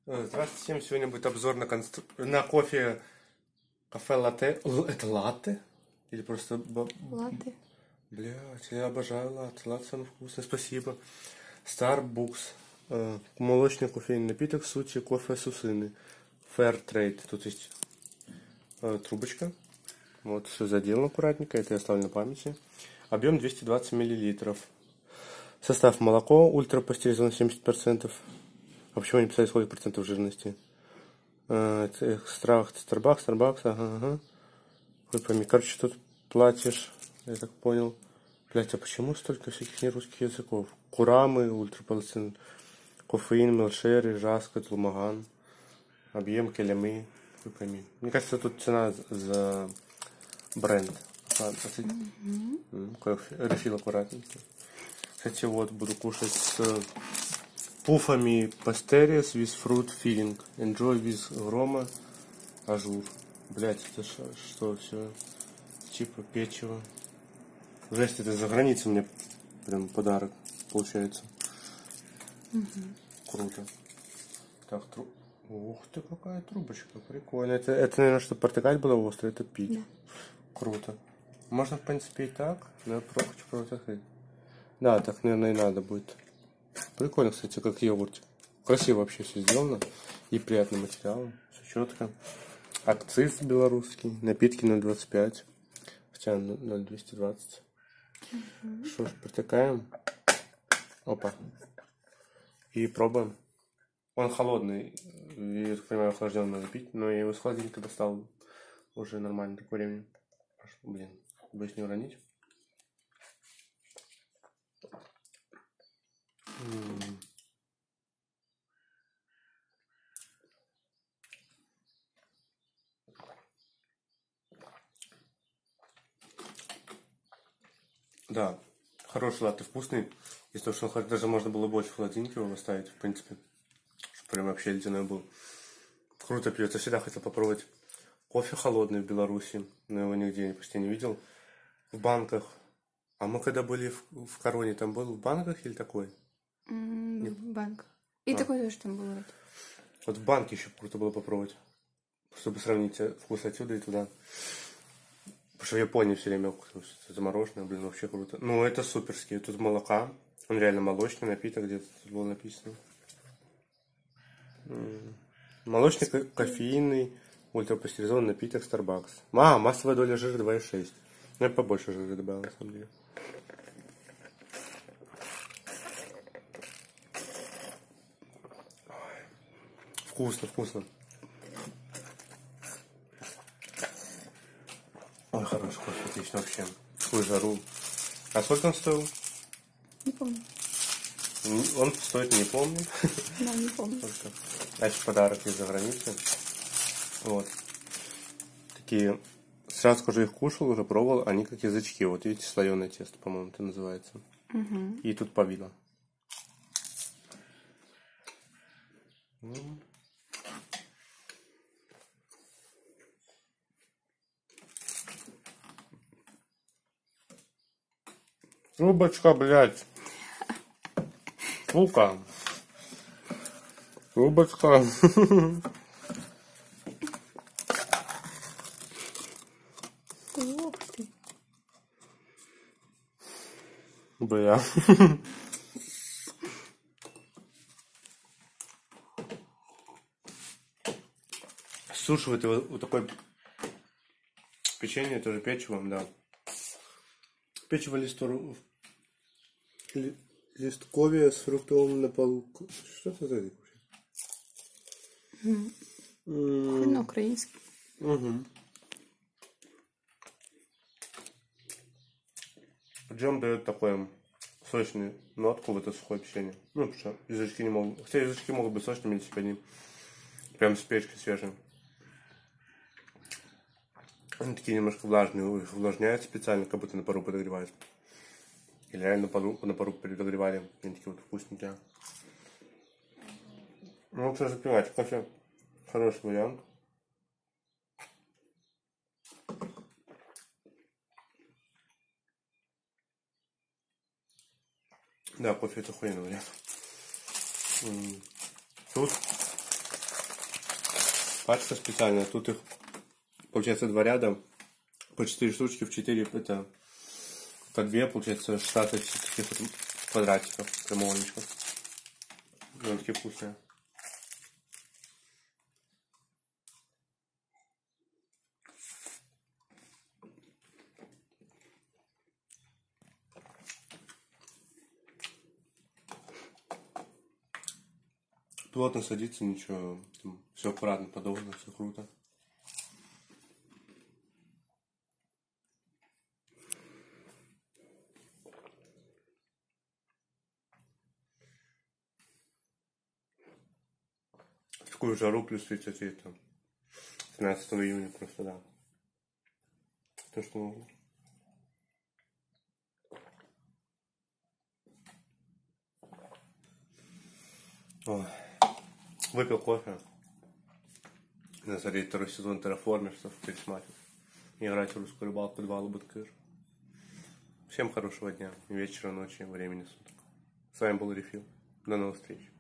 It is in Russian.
Здравствуйте всем. Сегодня будет обзор на кофе кафе латте. Это латте? Или просто... Латте. Блять, я обожаю латте. Латте самый вкусный. Спасибо. Starbucks. Молочный кофейный напиток в сути кофе сусыны. Fair Trade. Тут есть трубочка. Вот, все заделано аккуратненько. Это я оставлю на памяти. Объем 220 миллилитров. Состав: молоко, ультрапастеризовано 70%. А почему они писали, сколько процентов жирности? Экстракт Starbucks, ага. Вы пойми, короче, тут платишь, я так понял. Блять, а почему столько всяких нерусских языков? Курамы, ультрапалацин, кофеин, мелшери, жаска, тлумаган, объем, келямы. Вы пойми. Мне кажется, тут цена за бренд. Рефил аккуратненький. Кстати, вот буду кушать с пуфами Pasterius with fruit filling. Enjoy with грома ажур. Блять, это что все? Типа печево. Жесть, это за границей мне прям подарок получается. Круто. Так, ух ты, какая трубочка, прикольно. Это наверное, чтобы протыкать было остро, это пить. Да. Круто. Можно, в принципе, и так, но я хочу пробовать открыть. Да, так, наверное, и надо будет. Прикольно, кстати, как йогурт. Красиво вообще все сделано. И приятный материал. Все четко. Акциз белорусский. Напитки 0,25. Хотя 0,220. Что ж, протыкаем. Опа. И пробуем. Он холодный. Я так понимаю, охлажденный надо пить. Но я его с холодильника достал. Уже нормально такое времени. Блин, боюсь не уронить. Да, хороший латте, вкусный. Из того, что даже можно было больше в холодильнике его оставить, в принципе. Чтобы прям вообще ледяной был. Круто пьется. Всегда хотел попробовать кофе холодный в Беларуси. Но его нигде почти не видел. В банках. А мы когда были в Короне, там был в банках или такой? В банк. И такой тоже там был. Вот в банке еще круто было попробовать. Чтобы сравнить вкус отсюда и туда. Потому что в Японии все время замороженное, блин, вообще круто. Ну, это суперский. Тут молока. Он реально молочный напиток, где-то тут было написано. Молочный кофейный ультрапастеризованный напиток Starbucks. Массовая доля жира 2,6. Ну, я побольше жира добавил, на самом деле. Вкусно, вкусно. Ой, хороший кофе, отлично вообще. В такую жару. А сколько он стоил? Не помню. Он стоит, не помню. Да, не помню. А это подарок из-за границы. Вот. Такие. Сразу скажу, их кушал, уже пробовал. Они как язычки. Вот видите, слоеное тесто, по-моему, это называется. И тут повидло. Трубочка, блядь. Сука. Трубочка. Ух ты. Бля. Сушивает его вот такое печенье, тоже печевом, да. Печево листковье с фруктовым наполку. Что это за язык вообще? На украинский. Джем дает такой сочный нотку в это сухое печенье. Ну, потому что язычки не могут. Хотя язычки могут быть сочными, если они прям с печки свежие. Они такие немножко влажные, их увлажняют специально, как будто на пару подогревают. Или реально на пару подогревали. Они такие вот вкусненькие. Ну, лучше запивать кофе. Хороший вариант. Да, кофе это охуенный вариант. Тут Пачка специальная. Тут их, получается, 2 ряда. По 4 штучки в 4, это по 2, получается, 16 таких вот квадратиков, прямоугольничков. Они такие вкусные. Плотно садится, ничего, все аккуратно подобно, все круто. В такую жару плюс 30, это 15 июня просто, да. То, что могу. Ой. Выпил кофе. На смотреть 2-й сезон Терраформерсов, пересматривать. Играть в русскую рыбалку 2 Лабуткыр. Всем хорошего дня, вечера, ночи, времени суток. С вами был Рефил. До новых встреч.